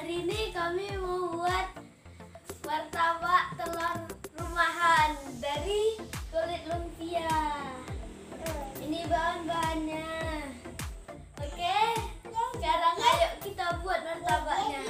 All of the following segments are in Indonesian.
hari ini kami mau buat martabak telur rumahan dari kulit lumpia. Ini bahan-bahannya. Oke, sekarang ayo kita buat martabaknya.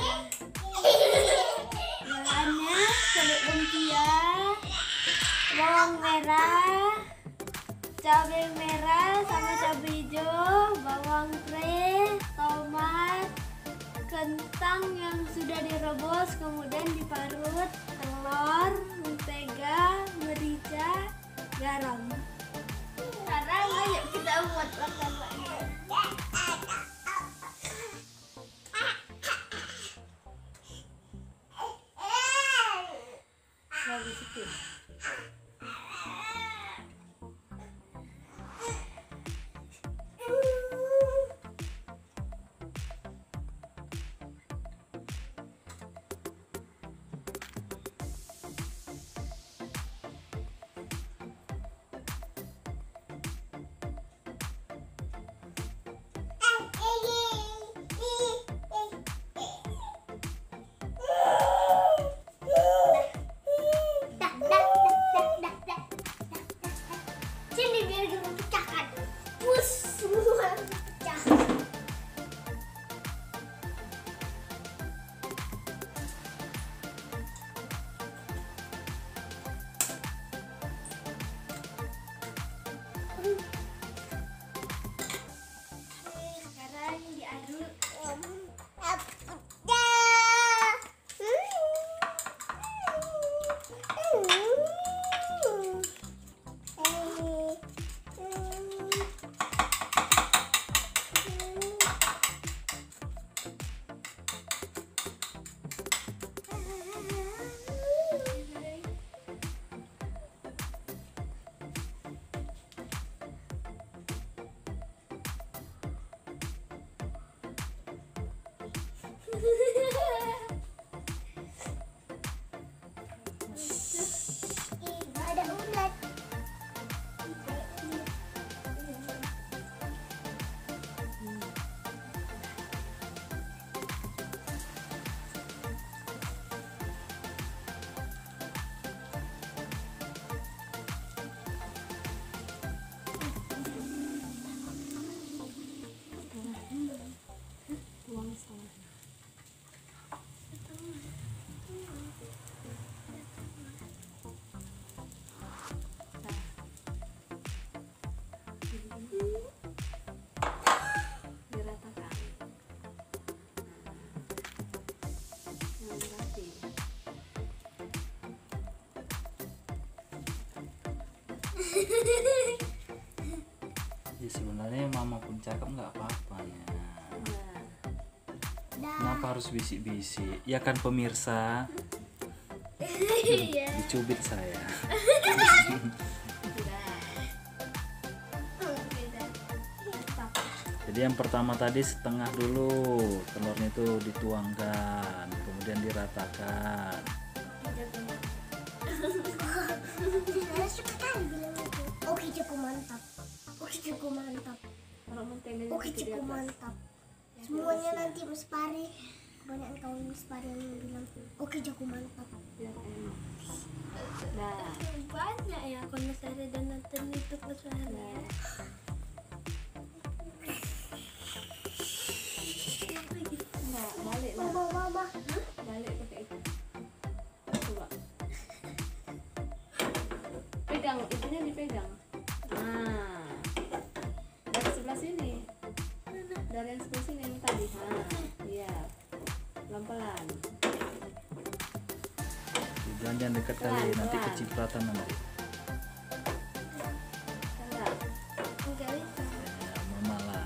Bahannya kulit lumpia, bawang merah, cabai merah sama cabai hijau, bawang pre, tomat, kentang yang sudah direbus kemudian diparut, telur, mentega, merica, garam. Sekarang ayo kita buat martabaknya. Sini biar kita pecahkan. Pus, semua pecah. Sekarang diaduk. Ada ulat. Ya sebenarnya mama pun cakep nggak apa-apa ya. Kenapa harus bisik-bisik? Ya kan pemirsa. Dicubit saya. Jadi yang pertama tadi setengah dulu telurnya itu dituangkan, kemudian diratakan. Oke, cukup mantap. Oke, cukup mantap. Oke, cukup mantap. Semuanya nanti Mas Pari, banyak kawan Mas Pari yang bilang oke, cukup mantap. Nah, banyak ya kalau Mas Pari dan nonton YouTube Mas Pari. Nah, balik lah. Mama. Balik pakai itu. Coba. Pegang, itunya dipegang. Nah. Dari sebelah sini. Dari yang sebelah sini yang tadi. Nah, iya. Pelan-pelan. Jangan dekat kali, nanti kecipratan nanti. Enggak. Enggak bisa. Ya, mama lah.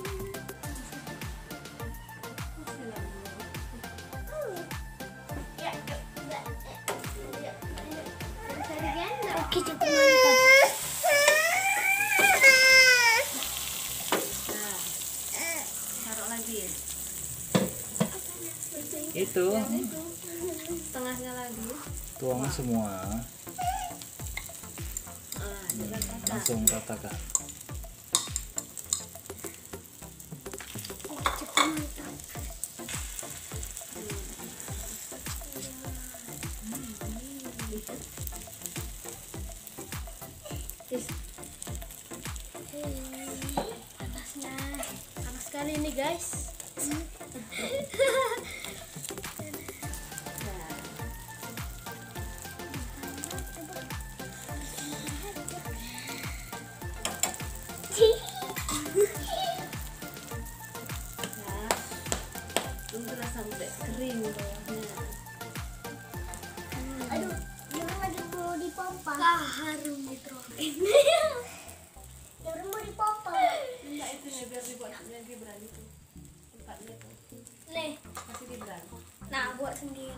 Oke, cukup mantap. Nah. Taruh lagi. Itu Setengahnya lagi. tuang semua, Diratakan. langsung ratakan. Oke, cukup mantap. Panasnya. Panas sekali ini guys. Nah, nah, tunggulah sampai kering bawahnya. Aduh, Jebron lagi mau dipompa. Harum gitu. Jebron mau dipompa. Enggak itu nih biar dibuat Gibran itu. Tempatnya tuh. Nih, Kasih Gibran. nah buat sendiri.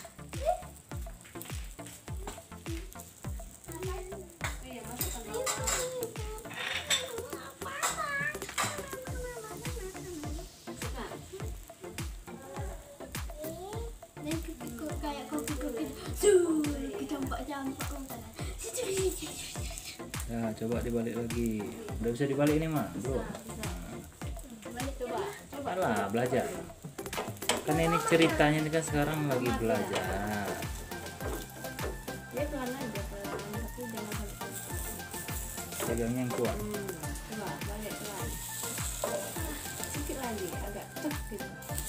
Iya, masukkan bawah. Masukkan. Nih kayak kopi-kopi. Campak-campak kan. Ya, coba dibalik lagi. Udah bisa dibalik ini, Mak? Belum. Balik coba. Coba Lah, belajar. Kan ini ceritanya ini kan sekarang lagi belajar. Dia pelan aja pelan, tapi jangan balik. Pegangnya yang kuat. Coba balik pelan. Sedikit lagi, agak tek gitu.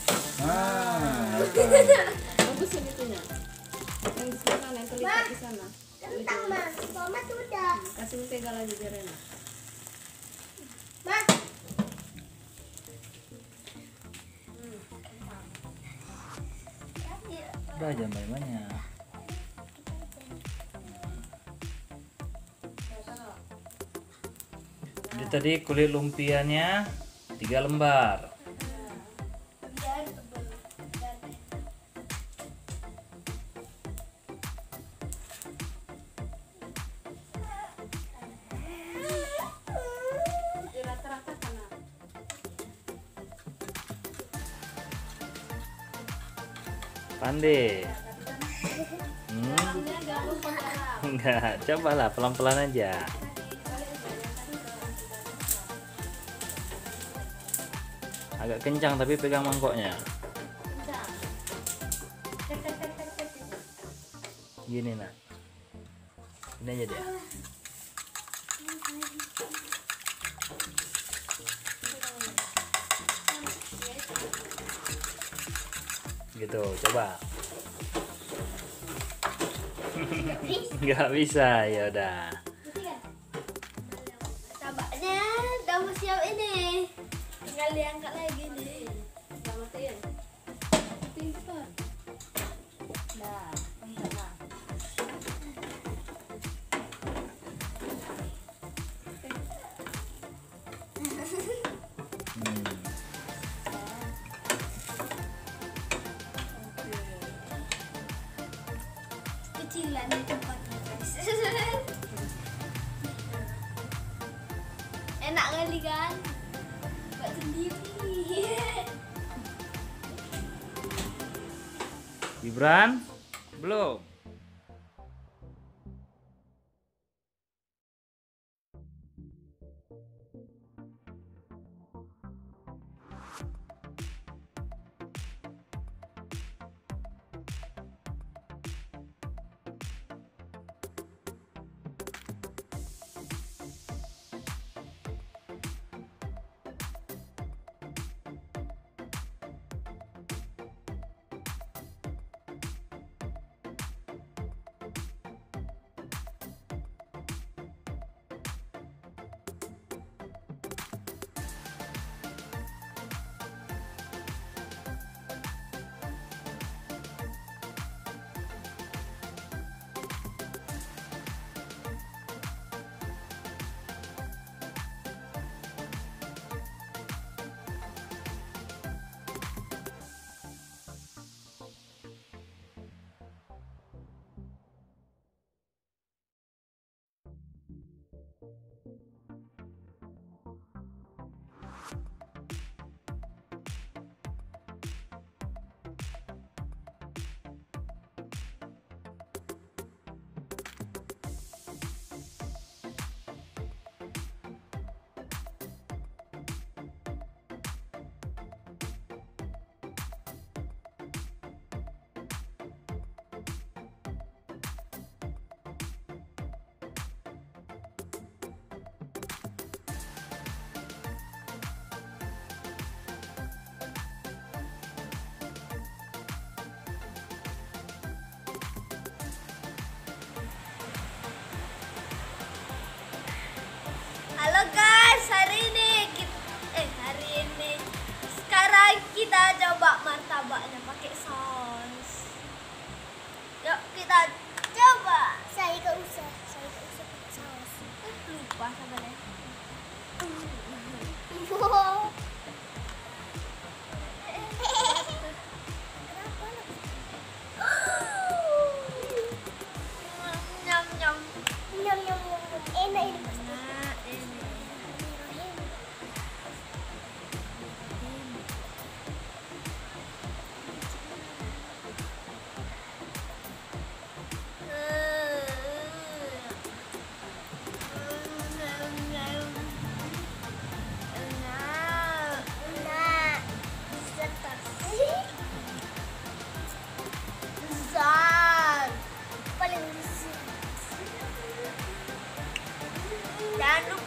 Bagusin itunya. Yang di sana, yang terlihat di sana. Kentang, Mas. Mama sudah. Kasih mentega lagi biar enak. Mas. Udah jangan banyak-banyak. Jadi tadi kulit lumpianya 3 lembar. Di rata-rata karena Pandai. ini agak lupa garam. Enggak, cobalah pelan-pelan aja. Agak kencang tapi pegang mangkoknya. Gini, Nak. Ini aja deh. Gitu, coba. Nggak bisa, ya udah. Tabaknya udah mau siap ini. Tinggal diangkat lagi nih. Udah matiin. Pintar. Nah, pintar. Hmm. Kecilan nih tempatnya guys. Enak kali kan? Buat sendiri. Gibran, belum. kita coba martabaknya pakai saus. Yuk kita coba. Saya gak usah pakai saus. Lupa sebenarnya. Wow. Nyam nyam. Nyam nyam nyam. Enak ini pasti. Nah, ini. Nah, sertas. Zat. Paling disini. Jangan lupa